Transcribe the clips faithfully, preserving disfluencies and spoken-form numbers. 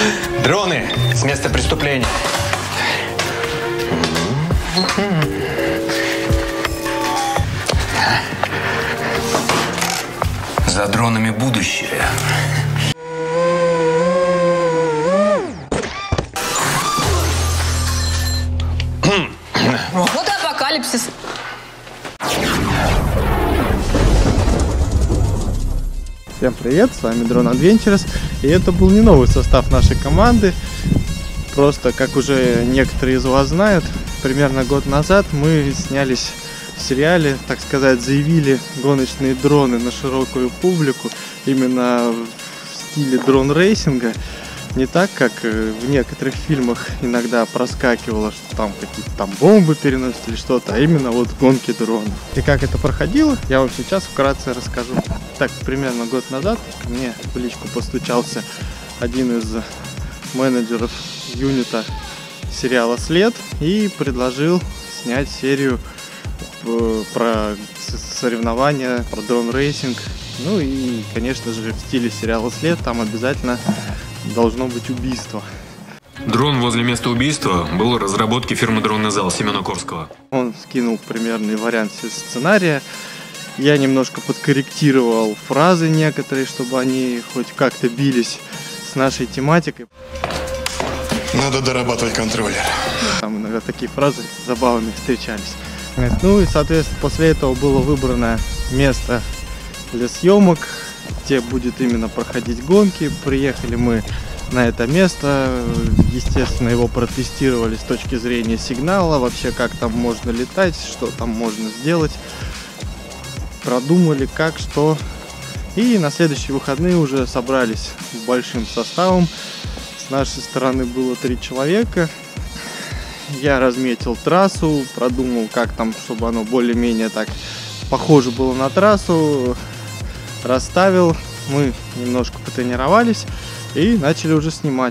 Дроны с места преступления. За дронами будущее. Вот и апокалипсис. Всем привет, с вами Drone Adventures, и это был не новый состав нашей команды. Просто, как уже некоторые из вас знают, примерно год назад мы снялись в сериале, так сказать, заявили гоночные дроны на широкую публику, именно в стиле дрон-рейсинга. Не так, как в некоторых фильмах иногда проскакивало, что там какие-то там бомбы переносят или что-то, а именно вот гонки дронов. И как это проходило, я вам сейчас вкратце расскажу. Так, примерно год назад ко мне в личку постучался один из менеджеров юнита сериала «След» и предложил снять серию про соревнования, про дрон-рейсинг. Ну и, конечно же, в стиле сериала «След» там обязательно должно быть убийство. Дрон возле места убийства был в разработке фирмы «Дронный зал» Семена Корского. Он скинул примерный вариант сценария. Я немножко подкорректировал фразы некоторые, чтобы они хоть как-то бились с нашей тематикой. Надо дорабатывать контроллер. Там иногда такие фразы забавные встречались. Ну и, соответственно, после этого было выбрано место для съемок, где будет именно проходить гонки. Приехали мы на это место, естественно, его протестировали с точки зрения сигнала, вообще как там можно летать, что там можно сделать, продумали как, что. И на следующие выходные уже собрались большим составом. С нашей стороны было три человека. Я разметил трассу, продумал, как там, чтобы оно более-менее так похоже было на трассу. Расставил, мы немножко потренировались и начали уже снимать.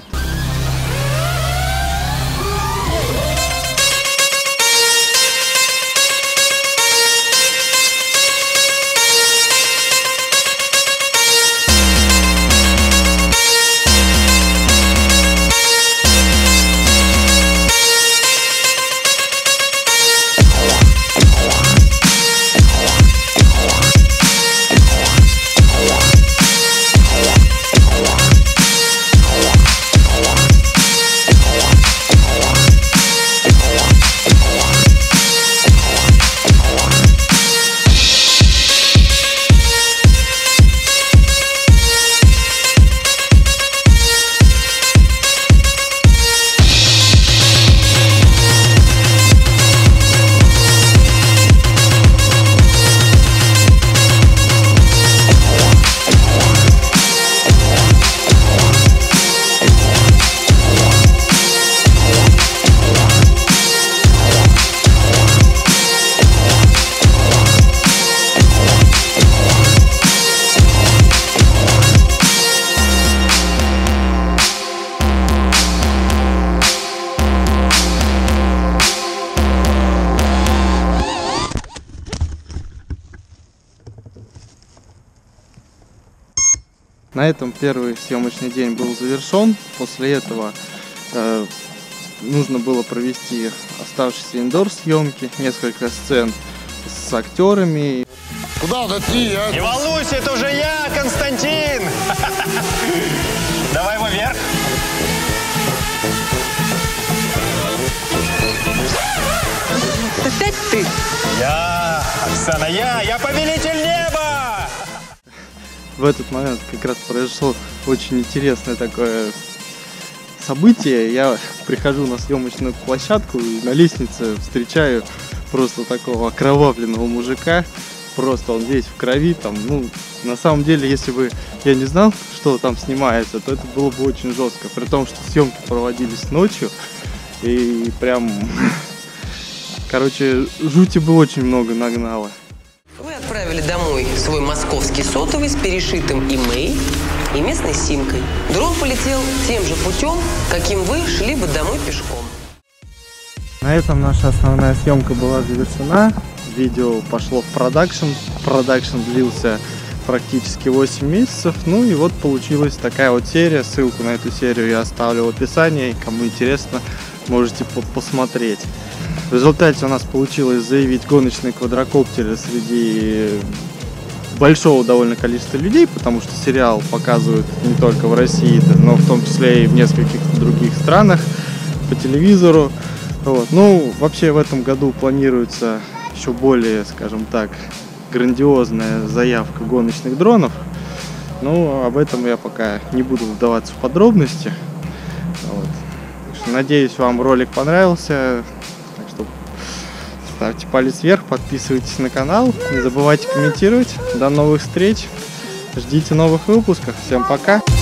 На этом первый съемочный день был завершен. После этого э, нужно было провести оставшиеся индор-съемки, несколько сцен с актерами. Куда вот идти, а? Не волнуйся, это уже я, Константин! Давай его вверх. Опять ты? Я, Оксана, я, я повелитель неба! В этот момент как раз произошло очень интересное такое событие. Я прихожу на съемочную площадку и на лестнице встречаю просто такого окровавленного мужика. Просто он весь в крови. Там, ну, на самом деле, если бы я не знал, что там снимается, то это было бы очень жестко. При том, что съемки проводились ночью. И прям, короче, жути бы очень много нагнало. Вы отправили домой свой московский сотовый с перешитым имей и местной симкой. Дрон полетел тем же путем, каким вы шли бы домой пешком. На этом наша основная съемка была завершена. Видео пошло в продакшн. Продакшн длился практически восемь месяцев. Ну и вот получилась такая вот серия. Ссылку на эту серию я оставлю в описании. Кому интересно, можете посмотреть. В результате у нас получилось заявить гоночные квадрокоптеры среди большого довольно количества людей, потому что сериал показывают не только в России, но в том числе и в нескольких других странах по телевизору. Вот. Ну, вообще в этом году планируется еще более, скажем так, грандиозная заявка гоночных дронов. Но об этом я пока не буду вдаваться в подробности. Вот. Так что, надеюсь, вам ролик понравился. Так что ставьте палец вверх, подписывайтесь на канал, не забывайте комментировать. До новых встреч, ждите новых выпусков. Всем пока!